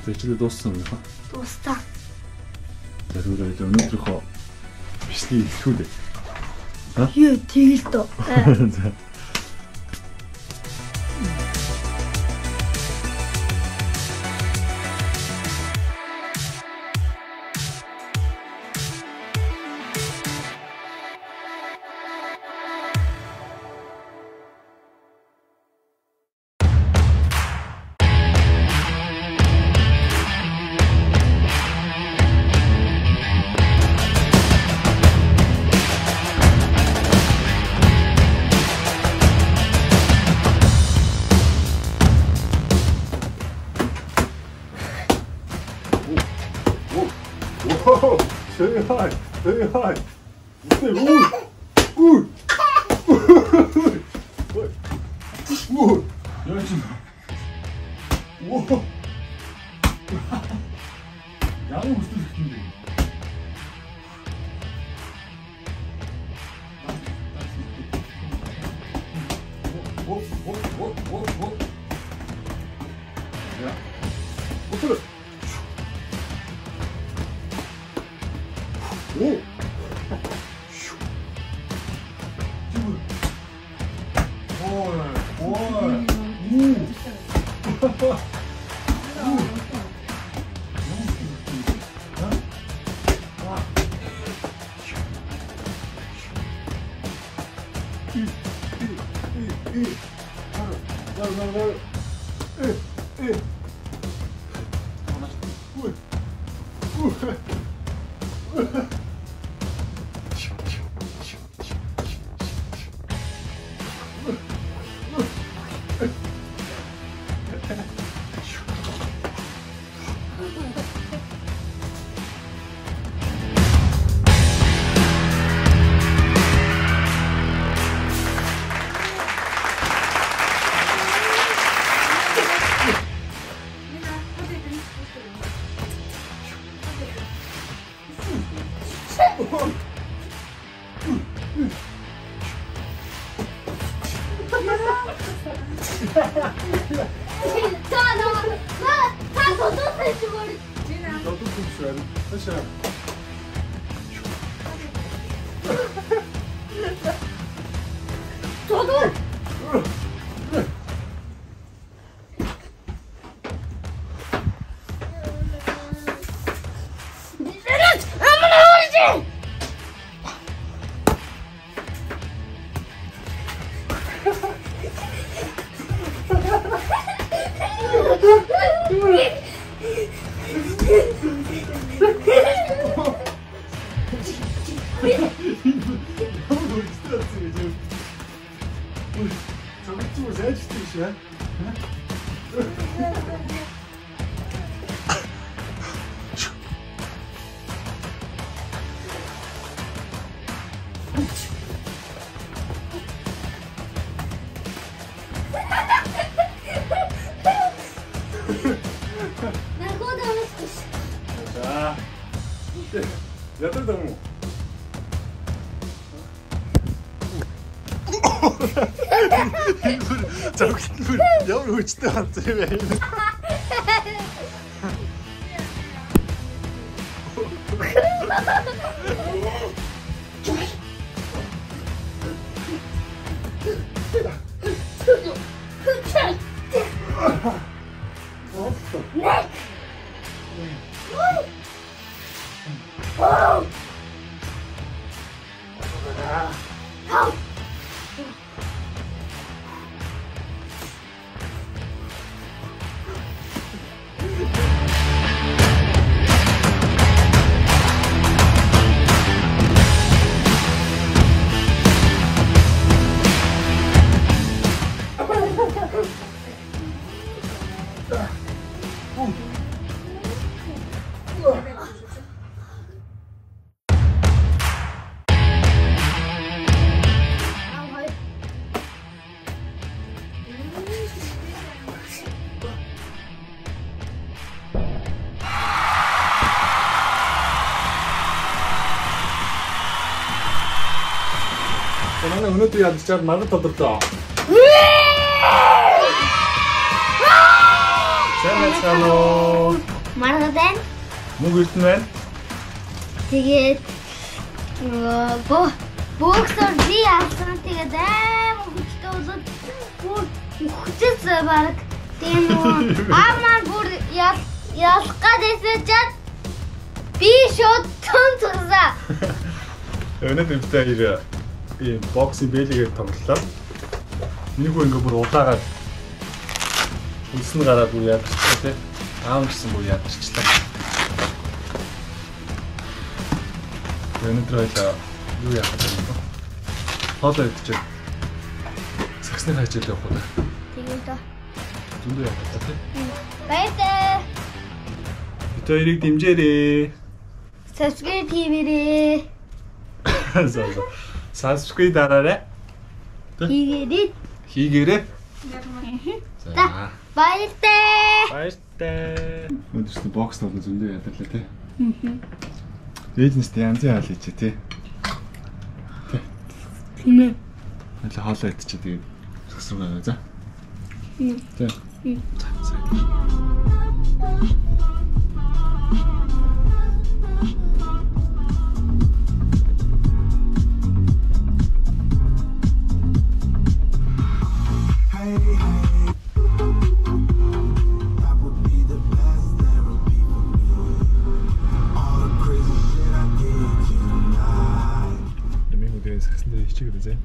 Weet je de dosten nog? Dosta. Ja, hoe dat je nu terug gaat. Is niet goed, hè? Je tilt. やってると思う。잠깐만, 여기 진짜 안 돼. Mana hunu tuh yang secara mana tetap. Saya Маргадан. Мөнгө ирсэн байна. Тэгээд боксер би авсан тэгээд амар хүчтэй болоод хүчтэй баг тийм амар бүр ялах гэдээсээ чад би шууд тонцгоо. Өнөөдөр бид ийм боксинг бэлгээр тоглолоо. Миний хүү ингээ бүр улаагаад үлсэн гараад бүр ядарчлаа тий. Аав гэсэн бүр ядарчлаа. Өнөөдөр ойлоо юу яах вэ? Хоолой идчихээ. Саксны хажууд явах уу? Тэгээд та. Зөндөө явах та тий. Баярлалаа. Бид хоёрыг дэмжээрэй. Subscribe хийвэрээ. Subscribe дараарай. Хийгээрэй. За. Баярлалаа. Баярлалаа. Өнөөдөр бокс тоглох зөндөө ядарлаа тий. Ээлнэстэй янзын хаал хийчихэ тий. Тийм ээ. Хоолой хоолой идчихээ тэгээд саксруугаа за. Тий. За. Чигээр зэ.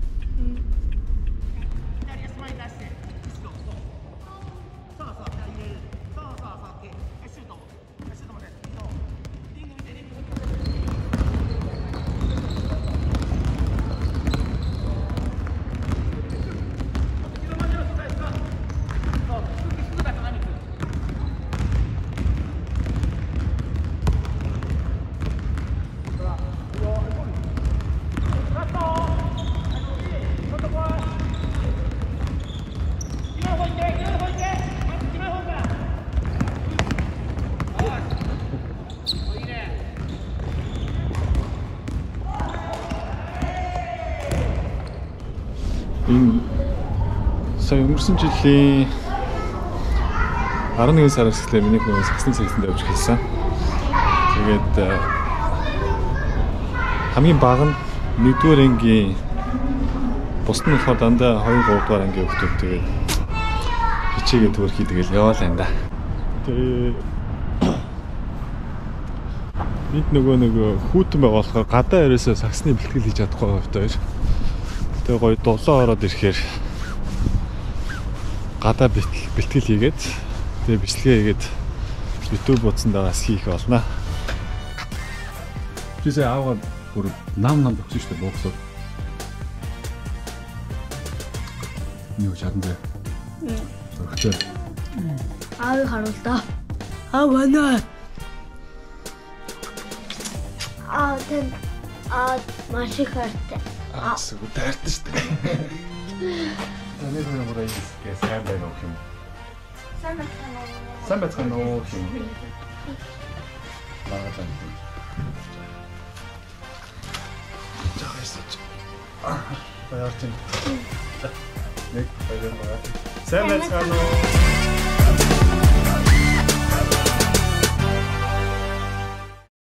Сая өнгөрсөн жилийн 11 сараас эхлээ миний хүн саксны цэгцэнд явж хэлсэн. Тэгээд хамгийн бага нь 1-р ангийн бусд нь болохоор дандаа 2-3 дугаар ангийн хүмүүс тэгээд хичээгээ төрхий тэгэл яваал энэ да. Тэгээд бид нөгөө хүүтэн байгаа болохоор гадаа ерөөсөө саксны бэлтгэл хийж чадахгүй байгаа хоёр. Тэгээд гоё дулаан ороод ирэхээр гадаа бэлтгэл хийгээд тэгээ бичлэгээ хийгээд YouTube утсан дагаас хийх болно. Жишээ аваад бүр нам тогсон шүү дээ боксод. Юу чадан зэ. Зөвхөн. Аав харуулдаа. Авана. Тэн маш их хартай. Сүг таартай шүү дээ. Нэг нэг бүрээ сайн байна уу юм. Сайн байна уу юм. Маргадан. Жааисч. Баяртай. Нэг баяр. Сайн байна уу?